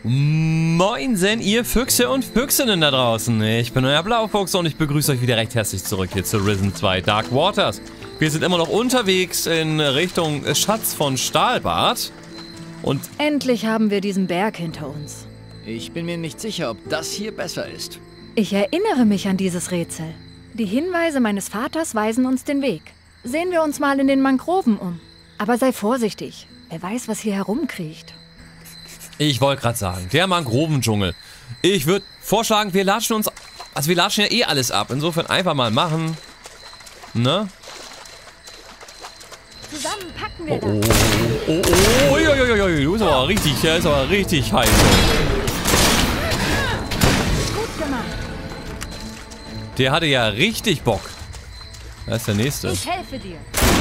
Moinsen, ihr Füchse und Füchsinnen da draußen. Ich bin euer Blaufuchs und ich begrüße euch wieder recht herzlich zurück hier zu Risen 2 Dark Waters. Wir sind immer noch unterwegs in Richtung Schatz von Stahlbad. Und endlich haben wir diesen Berg hinter uns. Ich bin mir nicht sicher, ob das hier besser ist. Ich erinnere mich an dieses Rätsel. Die Hinweise meines Vaters weisen uns den Weg. Sehen wir uns mal in den Mangroven um. Aber sei vorsichtig. Wer weiß, was hier herumkriecht. ich wollte gerade sagen, der Mangroven-Dschungel. Ich würde vorschlagen, wir latschen uns... Also wir latschen ja eh alles ab. Insofern einfach mal machen. Ne? Zusammen packen wir Du ist aber richtig, der ist aber richtig heiß. Gut gemacht. Der hatte ja richtig Bock. Da ist der nächste. Ich helfe dir.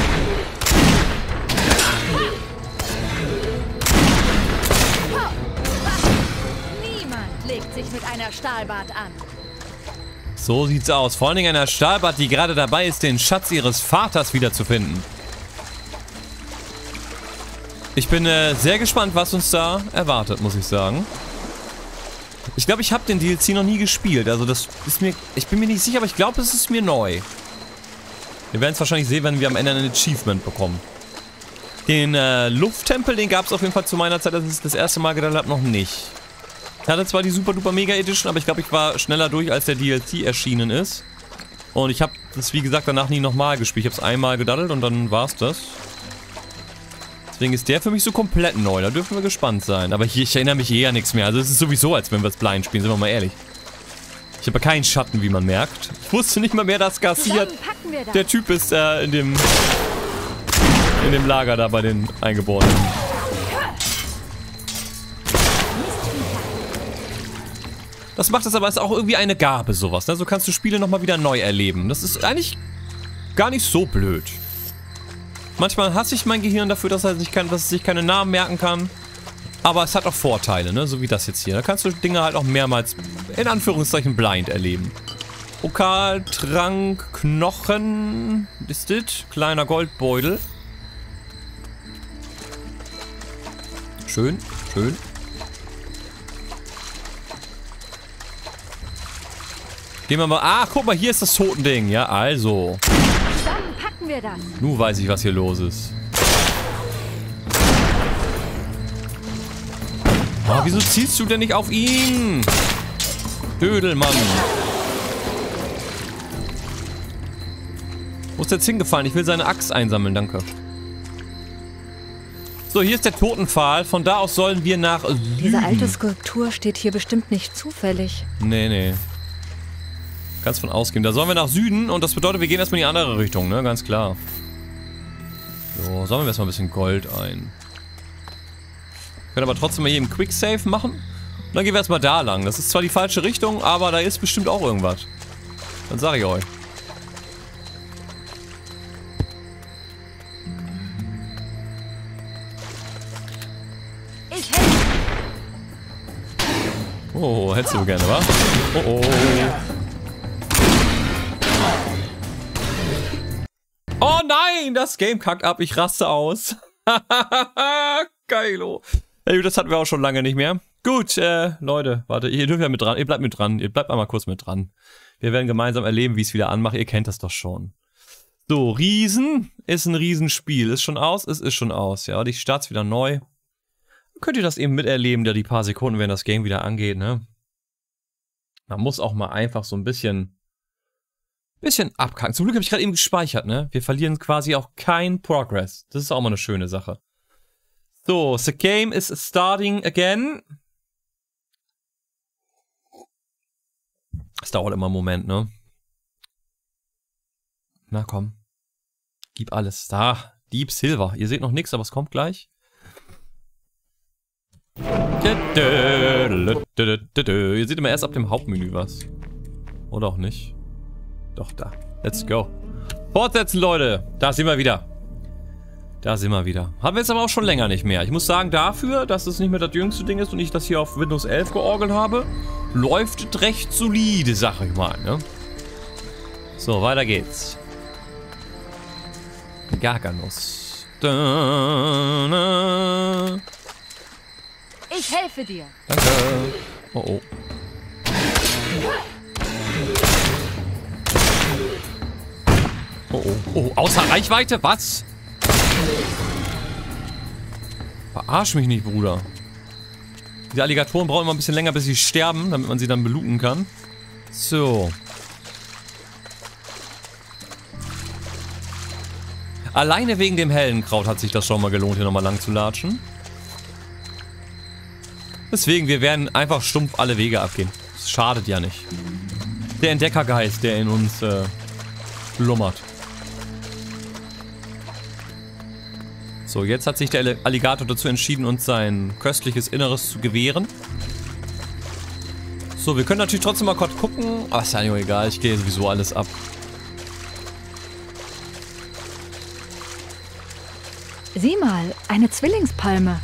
Niemand legt sich mit einer Stahlbad an. So sieht's aus. Vor allen Dingen einer Stahlbad, die gerade dabei ist, den Schatz ihres Vaters wiederzufinden. Ich bin sehr gespannt, was uns da erwartet, muss ich sagen. Ich glaube, ich habe den DLC noch nie gespielt. Also das ist mir... Ich bin mir nicht sicher, aber ich glaube, es ist mir neu. Wir werden es wahrscheinlich sehen, wenn wir am Ende ein Achievement bekommen. Den Lufttempel, den gab es auf jeden Fall zu meiner Zeit, als ich das erste Mal gedacht habe, noch nicht. Ich hatte zwar die Super Duper Mega Edition, aber ich glaube, ich war schneller durch, als der DLC erschienen ist. Und ich habe das, wie gesagt, danach nie nochmal gespielt. Ich habe es einmal gedaddelt und dann war es das. Deswegen ist der für mich so komplett neu. Da dürfen wir gespannt sein. Aber ich erinnere mich eher nichts mehr. Also es ist sowieso, als wenn wir es blind spielen, sind wir mal ehrlich. Ich habe keinen Schatten, wie man merkt. Ich wusste nicht mal mehr, dass Garcia der Typ ist, in dem Lager da bei den Eingeborenen. Das macht es aber, ist auch irgendwie eine Gabe, sowas. Ne? So kannst du Spiele nochmal wieder neu erleben. Das ist eigentlich gar nicht so blöd. Manchmal hasse ich mein Gehirn dafür, dass es sich keine Namen merken kann. Aber es hat auch Vorteile, ne? So wie das jetzt hier. Da kannst du Dinge halt auch mehrmals, in Anführungszeichen, blind erleben. Pokal, Trank, Knochen. Ist das? Kleiner Goldbeutel. Schön, schön. Gehen wir mal... Ah, guck mal, hier ist das Totending. Ja, also. Zusammen packen wir das. Nun weiß ich, was hier los ist. Oh, wieso zielst du denn nicht auf ihn? Dödelmann. Wo ist der jetzt hingefallen? Ich will seine Axt einsammeln, danke. So, hier ist der Totenpfahl. Von da aus sollen wir nach Süden. Diese alte Skulptur steht hier bestimmt nicht zufällig. Nee, nee. Kannst von ausgehen. Da sollen wir nach Süden und das bedeutet, wir gehen erstmal in die andere Richtung, ne? Ganz klar. So, sammeln wir erstmal ein bisschen Gold ein. Können aber trotzdem mal hier im Quicksave machen. Und dann gehen wir erstmal da lang. Das ist zwar die falsche Richtung, aber da ist bestimmt auch irgendwas. Dann sage ich euch. Ich helfe. Oh, hättest du gerne, wa? Oh, oh. Oh nein, das Game kackt ab. Ich raste aus. Geilo. Ey, das hatten wir auch schon lange nicht mehr. Gut, Leute, warte, ihr dürft ja mit dran. Ihr bleibt mit dran. Ihr bleibt einmal kurz mit dran. Wir werden gemeinsam erleben, wie ich es wieder anmache. Ihr kennt das doch schon. So, Riesen ist ein Riesenspiel. Ist schon aus? Es ist schon aus, ja. Und ich starte es wieder neu. Könnt ihr das eben miterleben, da die paar Sekunden, wenn das Game wieder angeht, ne? Man muss auch mal einfach so ein bisschen abkacken. Zum Glück habe ich gerade eben gespeichert, ne? Wir verlieren quasi auch kein Progress. Das ist auch mal eine schöne Sache. So, the game is starting again. Es dauert immer einen Moment, ne? Na komm. Gib alles. Da. Deep Silver. Ihr seht noch nichts, aber es kommt gleich. Ihr seht immer erst ab dem Hauptmenü was. Oder auch nicht. Doch, da. Let's go. Fortsetzen, Leute. Da sind wir wieder. Da sind wir wieder. Haben wir jetzt aber auch schon länger nicht mehr. Ich muss sagen, dafür, dass es nicht mehr das jüngste Ding ist und ich das hier auf Windows 11 georgelt habe, läuft es recht solide, sag ich mal, ne? So, weiter geht's. Garganus. Da, na. Ich helfe dir. Danke. Oh, oh. Oh, oh. Oh, außer Reichweite? Was? Verarsch mich nicht, Bruder. Die Alligatoren brauchen immer ein bisschen länger, bis sie sterben, damit man sie dann belooten kann. So. Alleine wegen dem Hellenkraut hat sich das schon mal gelohnt, hier nochmal lang zu latschen. Deswegen, wir werden einfach stumpf alle Wege abgehen. Das schadet ja nicht. Der Entdeckergeist, der in uns schlummert. So, jetzt hat sich der Alligator dazu entschieden, uns sein köstliches Inneres zu gewähren. So, wir können natürlich trotzdem mal kurz gucken. Aber ist ja nicht egal, ich gehe sowieso alles ab. Sieh mal, eine Zwillingspalme.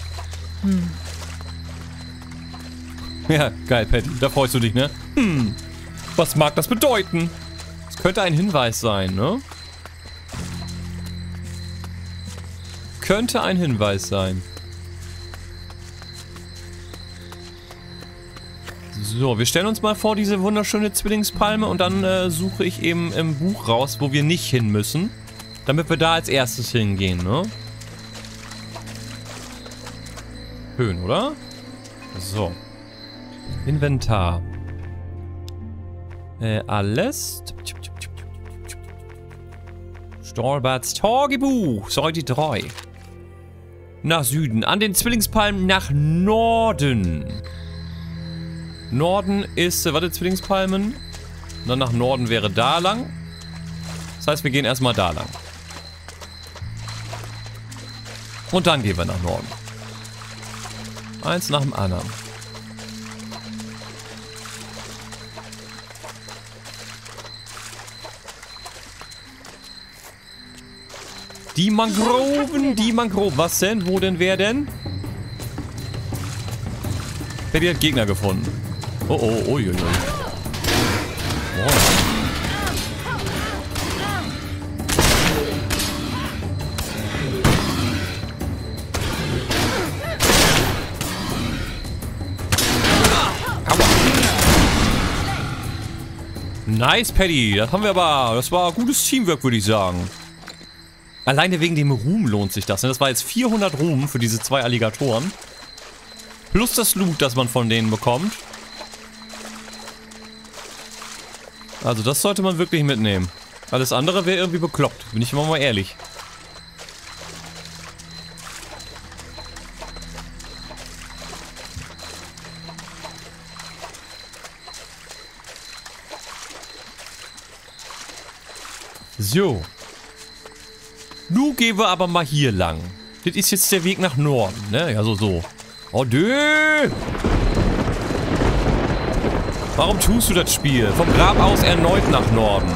Ja, geil, Patty. Da freust du dich, ne? Was mag das bedeuten? Das könnte ein Hinweis sein, ne? Könnte ein Hinweis sein. So, wir stellen uns mal vor diese wunderschöne Zwillingspalme und dann suche ich eben im Buch raus, wo wir nicht hin müssen. Damit wir da als erstes hingehen, ne? Schön, oder? So. Inventar. Alles. Storbarts Tagebuch. Seite 3. Nach Süden. An den Zwillingspalmen nach Norden. Norden ist, warte, Zwillingspalmen. Und dann nach Norden wäre da lang. Das heißt, wir gehen erstmal da lang. Und dann gehen wir nach Norden. Eins nach dem anderen. Die Mangroven, die Mangroven. Was denn? Wo denn? Wer denn? Patty hat Gegner gefunden. Oh, oh, uiuiui. Oh. Nice, Patty. Das haben wir aber. Das war gutes Teamwork, würde ich sagen. Alleine wegen dem Ruhm lohnt sich das. Das war jetzt 400 Ruhm für diese 2 Alligatoren. Plus das Loot, das man von denen bekommt. Also das sollte man wirklich mitnehmen. Alles andere wäre irgendwie bekloppt. Bin ich immer mal ehrlich. So. Nun gehen wir aber mal hier lang. Das ist jetzt der Weg nach Norden, ne? Ja, so. Oh, dö! Warum tust du das Spiel? Vom Grab aus erneut nach Norden.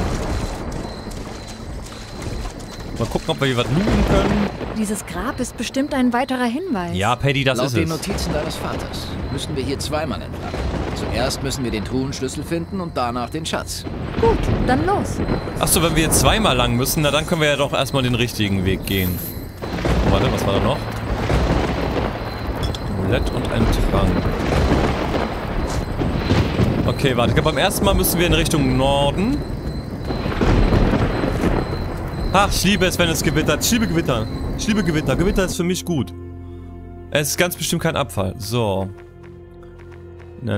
Mal gucken, ob wir hier was looten können. Dieses Grab ist bestimmt ein weiterer Hinweis. Ja, Patty, das ist es. Laut den Notizen deines Vaters müssen wir hier zweimal entlang. Zuerst müssen wir den Truhenschlüssel finden und danach den Schatz. Gut, dann los. Achso, wenn wir jetzt zweimal lang müssen, na dann können wir ja doch erstmal den richtigen Weg gehen. Oh, warte, was war da noch? Amulett und ein Trank. Okay, warte. Beim ersten Mal müssen wir in Richtung Norden. Ach, ich liebe es, wenn es gewittert. Ich liebe Gewitter. Ich liebe Gewitter. Gewitter ist für mich gut. Es ist ganz bestimmt kein Abfall. So. Na.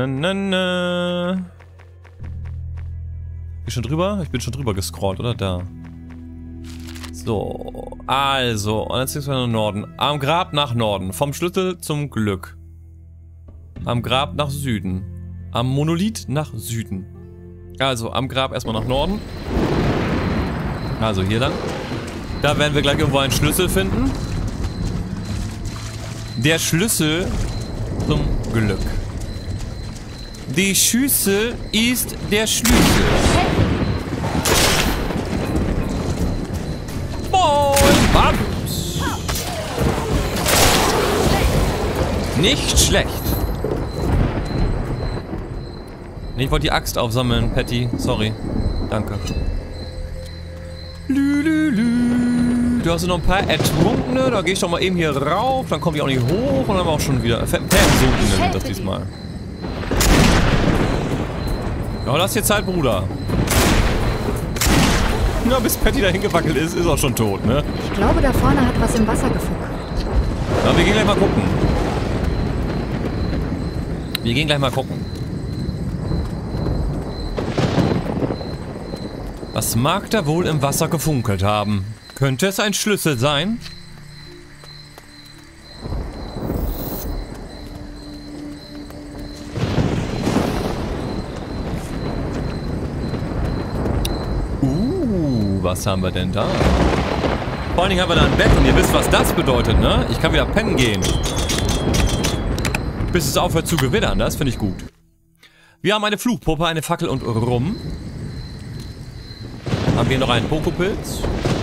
Ich bin schon drüber gescrollt, oder? Da. So. Also. Und jetzt sind wir nach Norden. Am Grab nach Norden. Vom Schlüssel zum Glück. Am Grab nach Süden. Am Monolith nach Süden. Also, am Grab erstmal nach Norden. Also, hier lang. Da werden wir gleich irgendwo einen Schlüssel finden. Der Schlüssel zum Glück. Die Schüssel ist der Schlüssel. Und Bams. Nicht schlecht. Ich wollte die Axt aufsammeln, Patty. Sorry. Danke. Lülülü. Du hast noch ein paar Ertrunkene. Da gehe ich doch mal eben hier rauf. Dann komme ich auch nicht hoch. Und dann haben wir auch schon wieder Versunkene sind das diesmal. Ja, lass dir Zeit, Bruder. Na, bis Patty da hingewackelt ist, ist auch schon tot, ne? Ich glaube, da vorne hat was im Wasser gefunkelt. Ja, wir gehen gleich mal gucken. Wir gehen gleich mal gucken. Was mag da wohl im Wasser gefunkelt haben? Könnte es ein Schlüssel sein? Was haben wir denn da? Vor allen Dingen haben wir da ein Bett und ihr wisst, was das bedeutet, ne? Ich kann wieder pennen gehen. Bis es aufhört zu gewittern, das finde ich gut. Wir haben eine Flugpuppe, eine Fackel und Rum. Haben wir noch einen Pokopilz.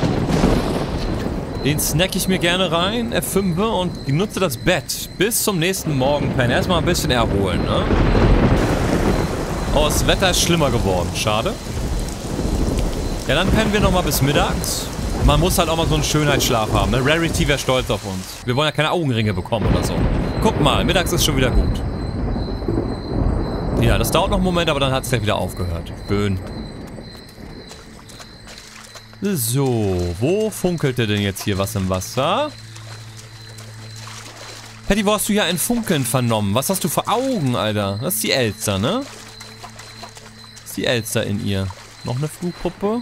Den snack ich mir gerne rein, F5 und nutze das Bett bis zum nächsten Morgen pennen. Erstmal ein bisschen erholen, ne? Oh, das Wetter ist schlimmer geworden, schade. Ja, dann pennen wir nochmal bis mittags. Man muss halt auch mal so einen Schönheitsschlaf haben, ne? Rarity wäre stolz auf uns. Wir wollen ja keine Augenringe bekommen oder so. Guck mal, mittags ist schon wieder gut. Ja, das dauert noch einen Moment, aber dann hat es gleich wieder aufgehört. Schön. So, wo funkelte denn jetzt hier was im Wasser? Patty, wo hast du hier ein Funkeln vernommen? Was hast du vor Augen, Alter? Das ist die Elster, ne? Das ist die Elster in ihr. Noch eine Flugpuppe.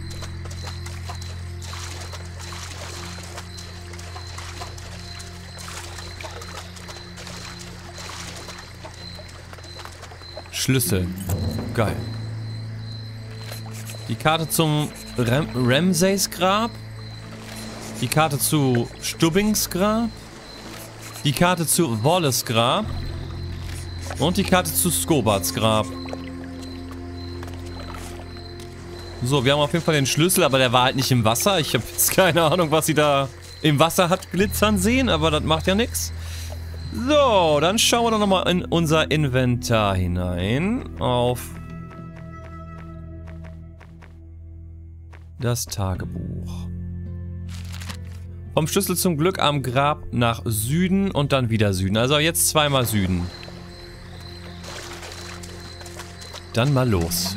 Schlüssel. Geil. Die Karte zum Ramsays Grab. Die Karte zu Stubbings Grab. Die Karte zu Wallace Grab. Und die Karte zu Scobarts Grab. So, wir haben auf jeden Fall den Schlüssel, aber der war halt nicht im Wasser. Ich habe jetzt keine Ahnung, was sie da im Wasser hat glitzern sehen, aber das macht ja nichts. So, dann schauen wir doch nochmal in unser Inventar hinein. Auf das Tagebuch. Vom Schlüssel zum Glück am Grab nach Süden und dann wieder Süden. Also jetzt zweimal Süden. Dann mal los.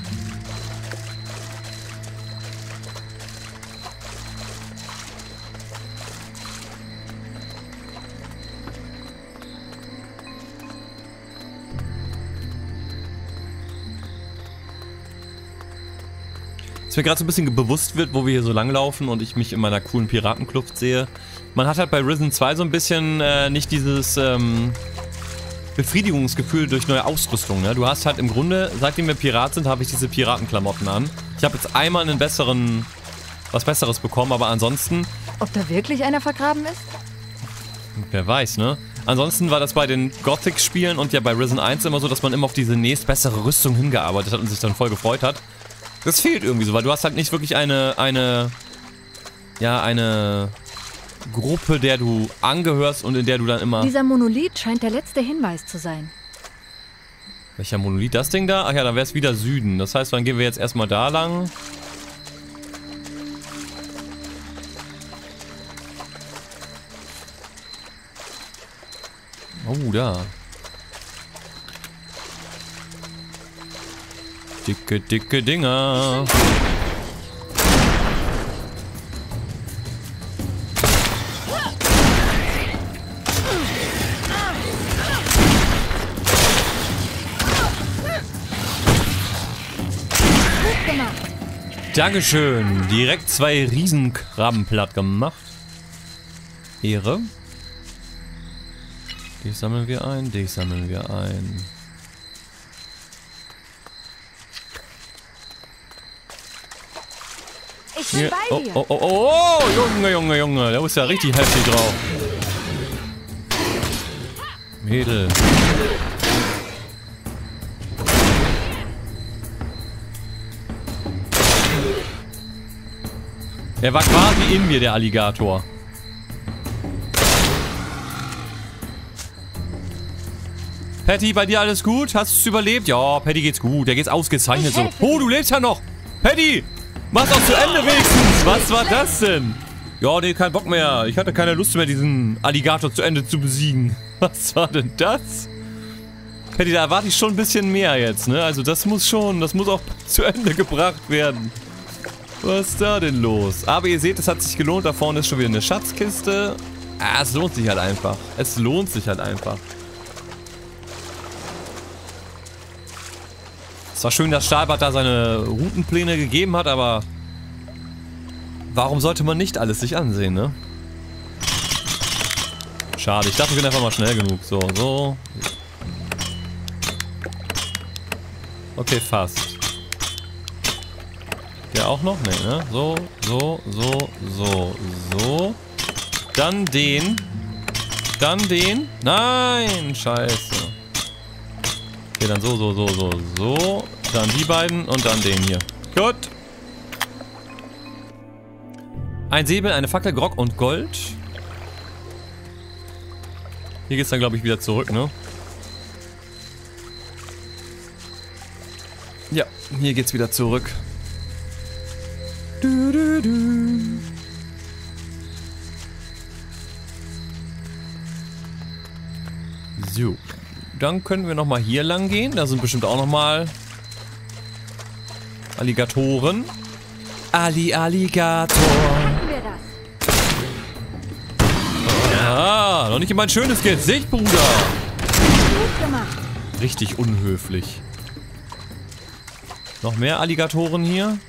Mir gerade so ein bisschen bewusst wird, wo wir hier so langlaufen und ich mich in meiner coolen Piratenkluft sehe. Man hat halt bei Risen 2 so ein bisschen nicht dieses Befriedigungsgefühl durch neue Ausrüstung. Ne? Du hast halt im Grunde, seitdem wir Pirat sind, habe ich diese Piratenklamotten an. Ich habe jetzt einmal was Besseres bekommen, aber ansonsten... Ob da wirklich einer vergraben ist? Wer weiß, ne? Ansonsten war das bei den Gothic-Spielen und ja bei Risen 1 immer so, dass man immer auf diese nächstbessere Rüstung hingearbeitet hat und sich dann voll gefreut hat. Das fehlt irgendwie so, weil du hast halt nicht wirklich eine Gruppe, der du angehörst und in der du dann immer... Dieser Monolith scheint der letzte Hinweis zu sein. Welcher Monolith? Das Ding da? Ach ja, dann wäre es wieder Süden. Das heißt, dann gehen wir jetzt erstmal da lang. Oh, da. Dicke, dicke Dinger. Dankeschön. Direkt 2 Riesenkrabben platt gemacht. Ehre. Die sammeln wir ein, die sammeln wir ein. Ich bin bei dir. Oh, Junge, der ist ja richtig heftig drauf. Mädel. Er war quasi in mir, der Alligator. Patty, bei dir alles gut? Hast du es überlebt? Ja, Patty geht's gut. Der geht's ausgezeichnet so. Oh, du lebst ja noch. Patty, mach's auch zu Ende wenigstens. Was war das denn? Ja, nee, kein Bock mehr. Ich hatte keine Lust mehr, diesen Alligator zu Ende zu besiegen. Was war denn das? Patty, da erwarte ich schon ein bisschen mehr jetzt, ne? Also das muss auch zu Ende gebracht werden. Was ist da denn los? Aber ihr seht, es hat sich gelohnt. Da vorne ist schon wieder eine Schatzkiste. Ah, es lohnt sich halt einfach. Es lohnt sich halt einfach. Es war schön, dass Stahlbart da seine Routenpläne gegeben hat, aber warum sollte man nicht alles sich ansehen, ne? Schade, ich dachte, ich bin einfach mal schnell genug. So, so. Okay, fast. Der auch noch? Nee, ne? So, so, so, so, so. Dann den. Dann den. Nein, scheiße. Okay, dann so, so, so, so, so. Dann die beiden und dann den hier. Gut. Ein Säbel, eine Fackel, Grog und Gold. Hier geht's dann, glaube ich, wieder zurück, ne? Ja, hier geht's wieder zurück. Du, du, du. So. Dann können wir nochmal hier lang gehen. Da sind bestimmt auch nochmal Alligatoren. Alligator. Ja, noch nicht immer ein schönes Gesicht, Bruder. Gut gemacht. Richtig unhöflich. Noch mehr Alligatoren hier.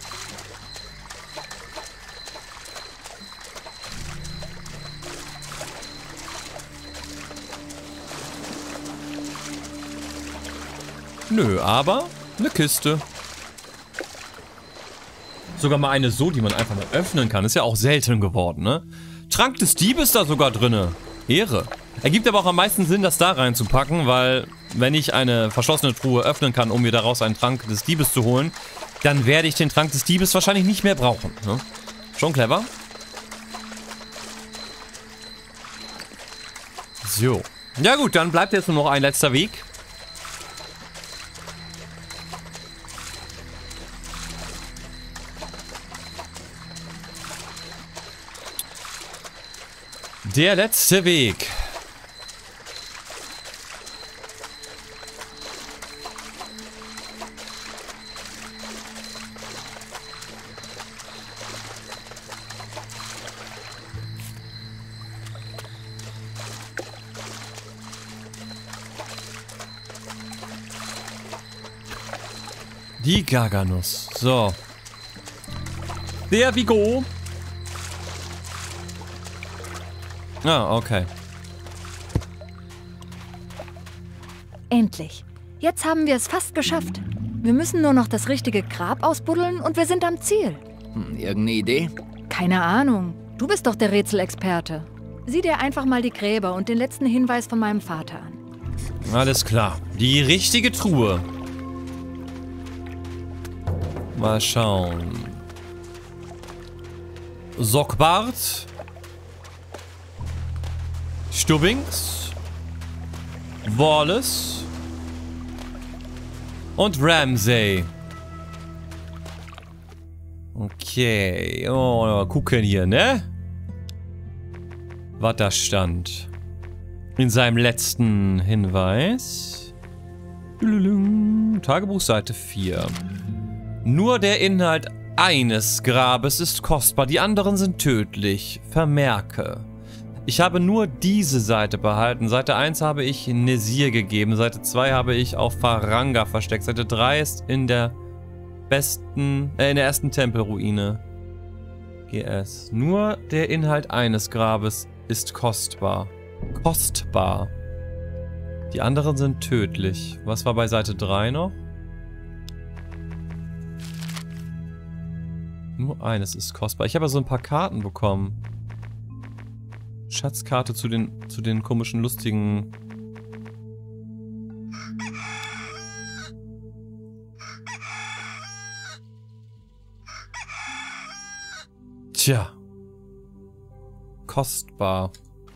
Nö, aber eine Kiste. Sogar mal eine so, die man einfach mal öffnen kann. Ist ja auch selten geworden, ne? Trank des Diebes da sogar drinne. Ehre. Ergibt aber auch am meisten Sinn, das da reinzupacken, weil wenn ich eine verschlossene Truhe öffnen kann, um mir daraus einen Trank des Diebes zu holen, dann werde ich den Trank des Diebes wahrscheinlich nicht mehr brauchen. Ne? Schon clever. So. Ja gut, dann bleibt jetzt nur noch ein letzter Weg. Der letzte Weg. Die Garganuss. So. There we go. Ah, okay. Endlich. Jetzt haben wir es fast geschafft. Wir müssen nur noch das richtige Grab ausbuddeln und wir sind am Ziel. Irgendeine Idee? Keine Ahnung. Du bist doch der Rätselexperte. Sieh dir einfach mal die Gräber und den letzten Hinweis von meinem Vater an. Alles klar. Die richtige Truhe. Mal schauen. Sockbart. Stubbings. Wallace. Und Ramsay. Okay. Oh, gucken hier, ne? Was da stand. In seinem letzten Hinweis. Tagebuchseite 4. Nur der Inhalt eines Grabes ist kostbar, die anderen sind tödlich. Vermerke. Ich habe nur diese Seite behalten. Seite 1 habe ich Nesir gegeben. Seite 2 habe ich auf Faranga versteckt. Seite 3 ist in der in der ersten Tempelruine. GS. Nur der Inhalt eines Grabes ist kostbar. Kostbar. Die anderen sind tödlich. Was war bei Seite 3 noch? Nur eines ist kostbar. Ich habe ja so ein paar Karten bekommen. Schatzkarte zu den komischen, lustigen... Tja. Kostbar.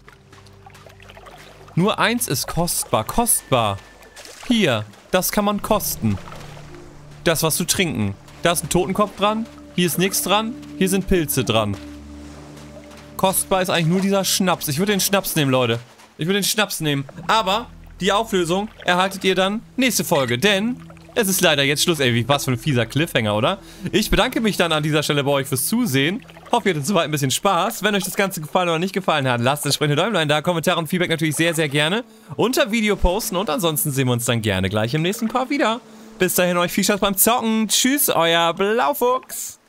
Nur eins ist kostbar. Kostbar. Hier. Das kann man kosten. Das was zu trinken. Da ist ein Totenkopf dran. Hier ist nichts dran. Hier sind Pilze dran. Kostbar ist eigentlich nur dieser Schnaps. Ich würde den Schnaps nehmen, Leute. Ich würde den Schnaps nehmen. Aber die Auflösung erhaltet ihr dann nächste Folge, denn es ist leider jetzt Schluss. Ey, was für ein fieser Cliffhanger, oder? Ich bedanke mich dann an dieser Stelle bei euch fürs Zusehen. Hoffe, ihr hattet soweit ein bisschen Spaß. Wenn euch das Ganze gefallen oder nicht gefallen hat, lasst entsprechende Däumlein da. Kommentare und Feedback natürlich sehr, sehr gerne unter Video posten. Und ansonsten sehen wir uns dann gerne gleich im nächsten Part wieder. Bis dahin euch viel Spaß beim Zocken. Tschüss, euer Blaufuchs.